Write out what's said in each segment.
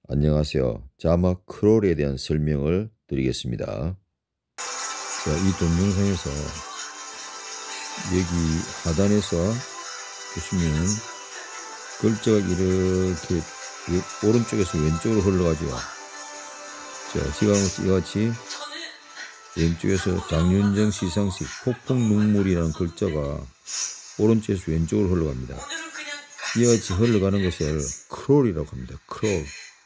안녕하세요. 자막 크롤에 대한 설명을 드리겠습니다. 자, 이 동영상에서 여기 하단에서 보시면 글자가 이렇게 오른쪽에서 왼쪽으로 흘러가죠. 자, 지금 이같이 왼쪽에서 장윤정 시상식 폭풍 눈물이라는 글자가 오른쪽에서 왼쪽으로 흘러갑니다. 이같이 흘러가는 것을 크롤이라고 합니다. 크롤.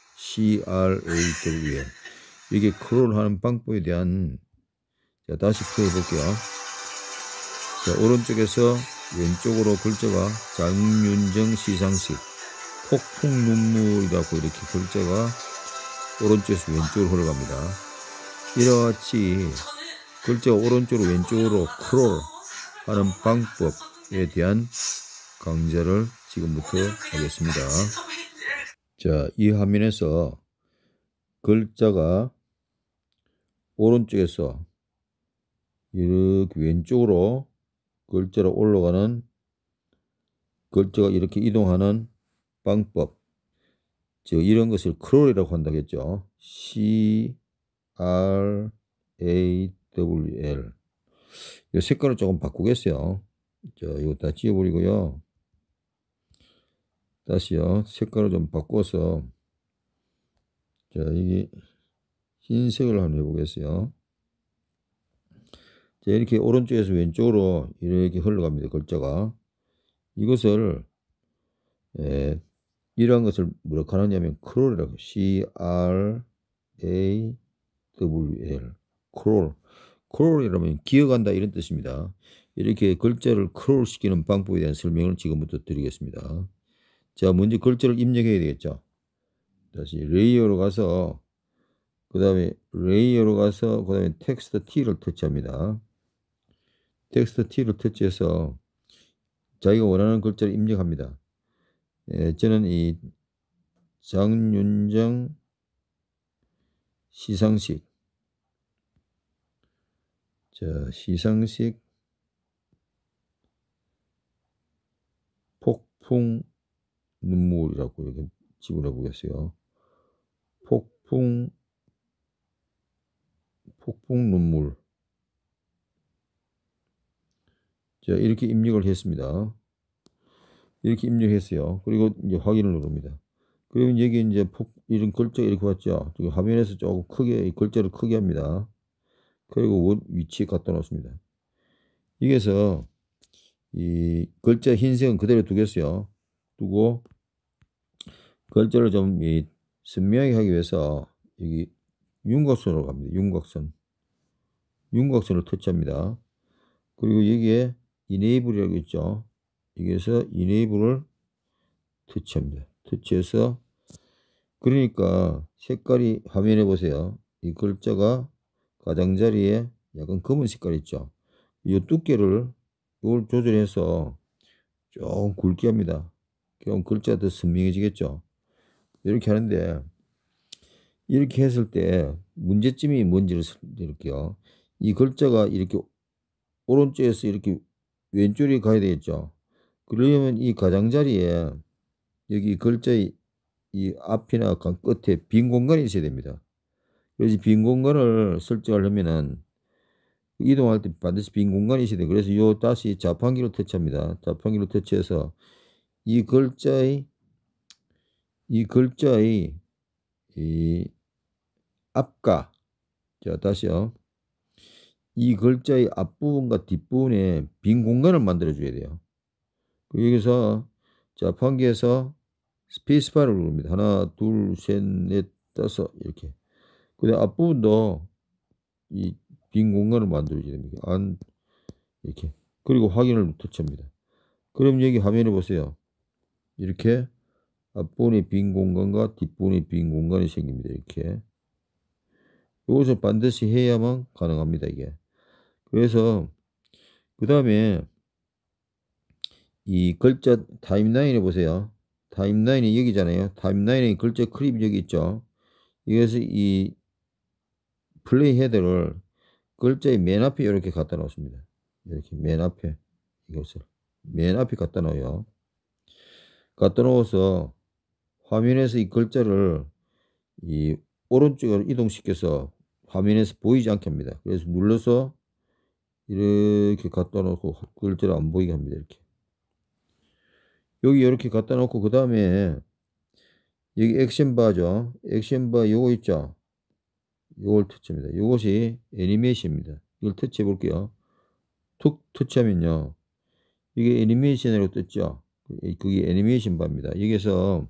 CRAWL. 이게 크롤하는 방법에 대한, 자, 다시 풀어볼게요. 자, 오른쪽에서 왼쪽으로 글자가 장윤정 시상식 폭풍 눈물이라고 이렇게 글자가 오른쪽에서 왼쪽으로 흘러갑니다. 이같이 글자가 오른쪽으로 왼쪽으로 크롤 하는 방법에 대한 강좌를 지금부터 하겠습니다. 자, 이 화면에서 글자가 오른쪽에서 이렇게 왼쪽으로 글자로 올라가는, 글자가 이렇게 이동하는 방법, 즉 이런 것을 크롤이라고 한다겠죠. CRAWL. 이 색깔을 조금 바꾸겠어요. 자, 이거 다 지워버리고요. 다시요. 색깔을 좀 바꿔서, 자, 이게 흰색을 한번 해보겠어요. 자, 이렇게 오른쪽에서 왼쪽으로 이렇게 흘러갑니다. 글자가. 이것을, 이러한 것을 뭐라고 하느냐면 크롤이라고. CRAWL. 크롤. 크롤이라면 기어간다 이런 뜻입니다. 이렇게 글자를 크롤 시키는 방법에 대한 설명을 지금부터 드리겠습니다. 자, 먼저 글자를 입력해야 되겠죠. 다시 레이어로 가서, 그 다음에 텍스트 T를 터치합니다. 텍스트 T를 터치해서 자기가 원하는 글자를 입력합니다. 저는 이 장윤정 시상식, 자, 시상식 폭풍 눈물이라고 이렇게 집어넣어 보겠어요. 폭풍 눈물. 자, 이렇게 입력을 했습니다. 이렇게 입력했어요. 그리고 이제 확인을 누릅니다. 그러면 여기 이제 이런 글자가 이렇게 왔죠. 화면에서 조금 크게, 이 글자를 크게 합니다. 그리고 위치에 갖다 놓습니다. 여기서 이 글자 흰색은 그대로 두겠어요. 두고 글자를 좀 선명하게 하기 위해서 여기 윤곽선으로 갑니다. 윤곽선을 터치합니다. 그리고 여기에 이네이블이라고 있죠. 여기에서 이네이블을 터치합니다. 터치해서, 그러니까 색깔이 화면에 보세요. 이 글자가 가장자리에 약간 검은 색깔 있죠. 이 두께를 이걸 조절해서 조금 굵게 합니다. 그럼 글자가 더 선명해지겠죠. 이렇게 하는데, 이렇게 했을 때 문제점이 뭔지를 드릴게요. 이 글자가 이렇게 오른쪽에서 이렇게 왼쪽에 가야 되겠죠. 그러려면 이 가장자리에 여기 글자의 이 앞이나 끝에 빈 공간이 있어야 됩니다. 그래서 빈 공간을 설정하려면은 이동할 때 반드시 빈 공간이 있어야 돼요. 그래서 다시 자판기로 터치합니다. 자판기로 터치해서 이 글자의 이 앞과, 자, 다시요. 이 글자의 앞부분과 뒷부분에 빈 공간을 만들어 줘야 돼요. 여기서 자판기에서 스페이스바를 누릅니다. 하나, 둘, 셋, 넷, 다섯 이렇게. 그다음 앞부분도 이 빈 공간을 만들어줘야 됩니다. 이렇게. 그리고 확인을 터치합니다. 그럼 여기 화면에 보세요. 이렇게 앞부분에 빈 공간과 뒷부분에 빈 공간이 생깁니다. 이렇게. 이것을 반드시 해야만 가능합니다. 이게. 그래서 그 다음에 이 글자 타임라인에 보세요. 타임라인이 여기잖아요. 타임라인에 글자 크립 여기 있죠. 이것서 이 플레이 헤더를 글자의 맨 앞에 이렇게 갖다 놓습니다. 이렇게 맨 앞에, 이것을 맨 앞에 갖다 놓아요. 갖다 놓아서 화면에서 이 글자를 이 오른쪽으로 이동시켜서 화면에서 보이지 않게 합니다. 그래서 눌러서 이렇게 갖다 놓고 글자를 안 보이게 합니다. 이렇게. 여기 이렇게 갖다 놓고 그 다음에 여기 액션바죠. 액션바 요거 있죠. 요걸 터치합니다. 요것이 애니메이션입니다. 이걸 터치해 볼게요. 툭 터치하면요. 이게 애니메이션으로 떴죠. 그게 애니메이션 바입니다. 여기서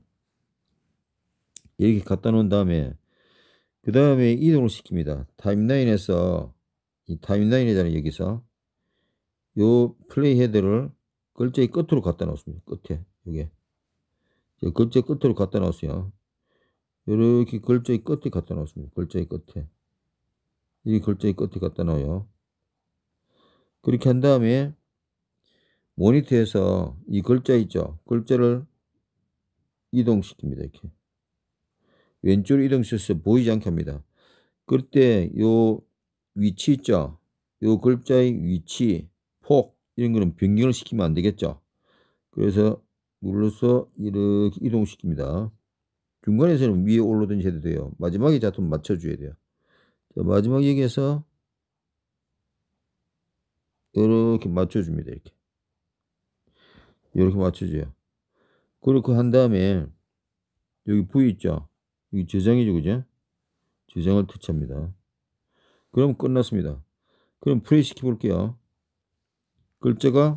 이렇게 갖다 놓은 다음에 그 다음에 이동을 시킵니다. 타임라인에서 이 타임라인이잖아요. 여기서 요 플레이 헤드를 글자의 끝으로 갖다 놓습니다. 끝에 요게 글자 끝으로 갖다 놓았어요. 이렇게 글자의 끝에 갖다 놓습니다. 글자의 끝에 이 글자의 끝에 갖다 놓아요. 그렇게 한 다음에 모니터에서 이 글자 있죠. 글자를 이동시킵니다. 이렇게 왼쪽으로 이동시켜서 보이지 않게 합니다. 그때 요 위치 있죠. 요 글자의 위치, 폭 이런 거는 변경을 시키면 안 되겠죠. 그래서 눌러서 이렇게 이동시킵니다. 중간에서는 위에 올라든지 해도 돼요. 마지막에 자꾸 맞춰줘야 돼요. 자, 마지막 여기에서 이렇게 맞춰줍니다. 이렇게 맞춰줘요. 그렇게 한 다음에 여기 V 있죠. 여기 저장이죠, 그죠? 저장을 터치합니다. 그럼 끝났습니다. 그럼 플레이 시켜 볼게요. 글자가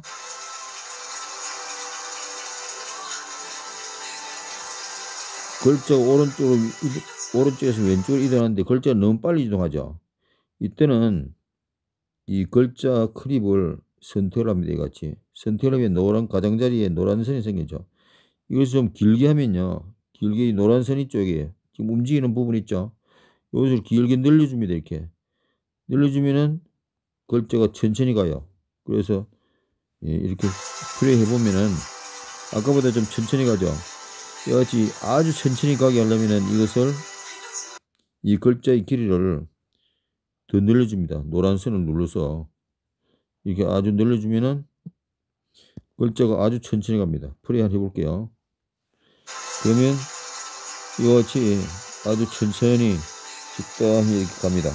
오른쪽에서 왼쪽으로 이동하는데 글자가 너무 빨리 이동하죠. 이때는 이 글자 크립을 선택을 합니다. 이같이 선택을 하면 노란 가장자리에 노란 선이 생기죠. 이것을 좀 길게 하면요. 길게 이 노란 선이 쪽에 지금 움직이는 부분 있죠. 이것을 길게 늘려줍니다. 이렇게 늘려주면은 글자가 천천히 가요. 그래서 이렇게 플레이 해보면은 아까보다 좀 천천히 가죠. 이같이 아주 천천히 가게 하려면은 이것을 이 글자의 길이를 더 늘려줍니다. 노란 선을 눌러서 이렇게 아주 늘려주면은 글자가 아주 천천히 갑니다. 플레이 한번 해볼게요. 그러면 이같이 아주 천천히 적당히 이렇게 갑니다.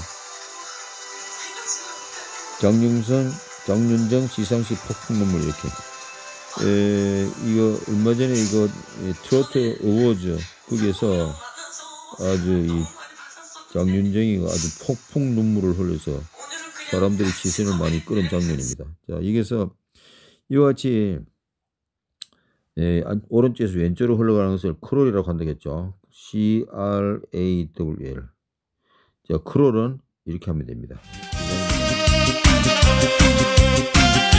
장윤정 시상식 폭풍 눈물 이렇게. 이거 얼마 전에 이거 트로트 어워즈 거기에서 아주 이 장윤정이가 아주 폭풍 눈물을 흘려서 사람들이 시선을 많이 끌은 장면입니다. 자, 여기서 이와 같이 오른쪽에서 왼쪽으로 흘러가는 것을 크롤이라고 한다겠죠. CRAWL. 자, 크롤은 이렇게 하면 됩니다.